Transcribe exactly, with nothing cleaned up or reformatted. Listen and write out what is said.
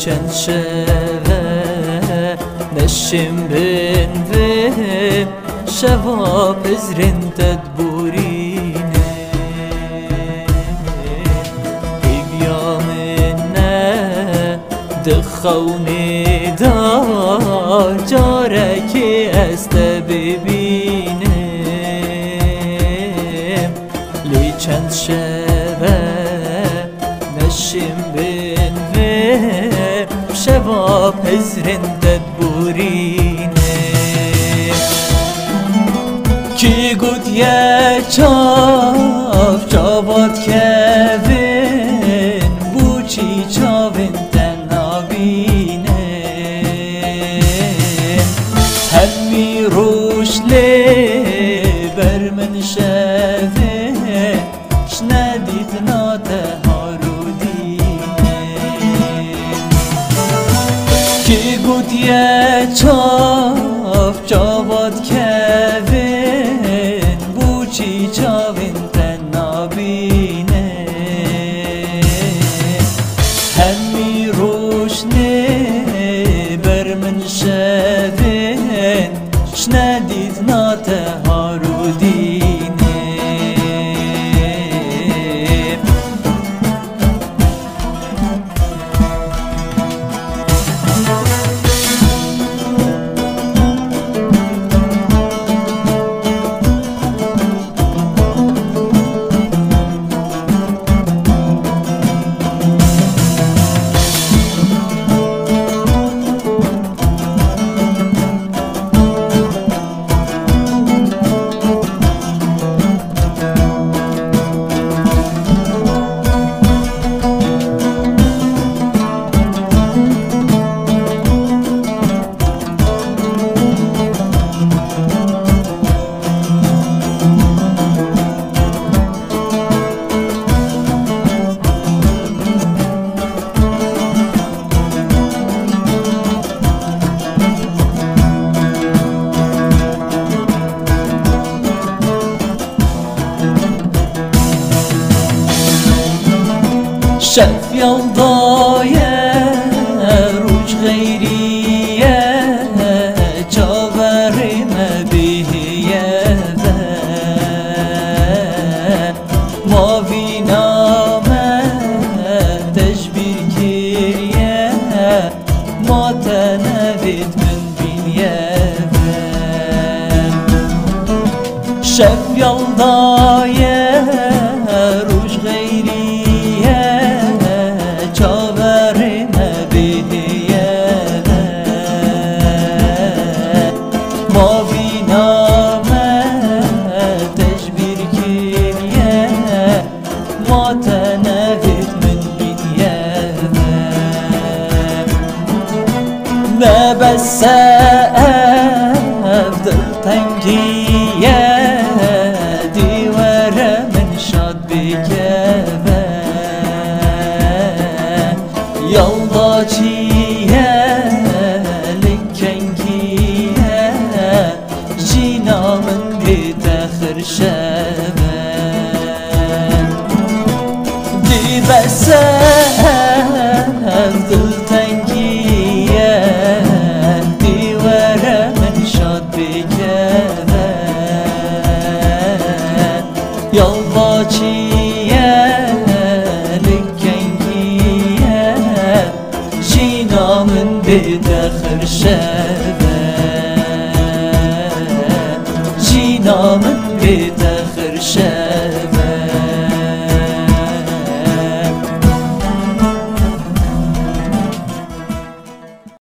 چند شوه نشیم بین ویم شوا پزرین تدبورینه ایویامنه دخونی دا جارکی است ببینه لی چند شوه نشیم بین ویم شوا پزرین تدبورینه کی گود یه چاف چابات کوین بوچی چاوین تنابینه همی روش لی برمن شوین شندید ناته هارودینه کی گود یه چاف چابات کوین بوچی چاوین تنابینه همی روشنی برمن شوین شندید ناته هارودینه شف یلدایه روش غیریه چاوریم بیهیه ماوی نامه تجبیر کریه ما تنوید من بینیه شف یلدایه روش غیریه ما بس أفضل تنجية ديوارة من شاد بكفا يلا جية لكنكية جينا من بيت آخر شبان دي بس أفضل تنجية يلا جيا لكنكيا جينا من بيت آخر شبان جينا من بيت آخر شبان